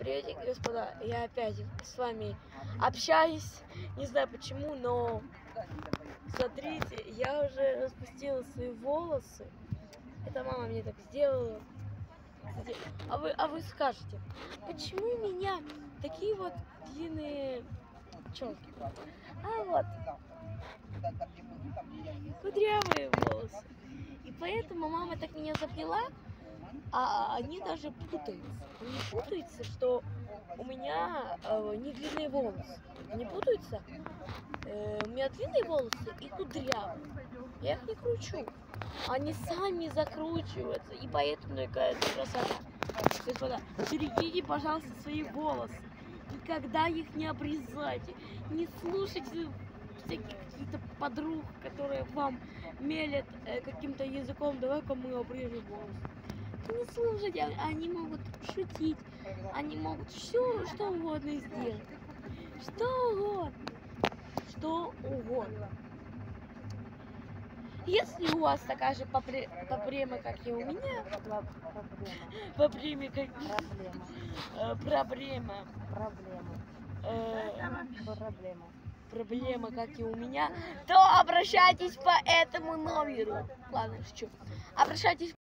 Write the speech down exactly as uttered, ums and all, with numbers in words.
Приветик, господа, я опять с вами общаюсь, не знаю почему, но смотрите, я уже распустила свои волосы, это мама мне так сделала. А вы, а вы скажете, почему у меня такие вот длинные челки? А вот, кудрявые волосы, и поэтому мама так меня заплела. А они даже путаются. Они путаются, что у меня э, не длинные волосы. Они путаются. Э, у меня длинные волосы и кудрявые. Я их не кручу. Они сами закручиваются. И поэтому такая красота. Господа, берегите, пожалуйста, свои волосы. Никогда их не обрезайте. Не слушайте всяких каких-то подруг, которые вам мелят э, каким-то языком. Давай-ка мы обрежем волосы. Не слушайте, они могут шутить, они могут все, что угодно сделать. Что угодно. Что угодно. Если у вас такая же проблема, как и у меня, проблема, как проблема, проблема, проблема, как и у меня, то обращайтесь по этому номеру. Ладно, шучу. Обращайтесь.